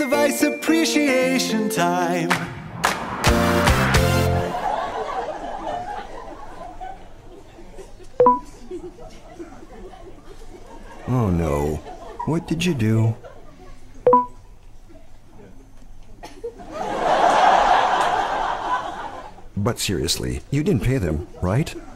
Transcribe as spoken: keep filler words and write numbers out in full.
device appreciation time. Oh no. What did you do? But seriously, you didn't pay them, right?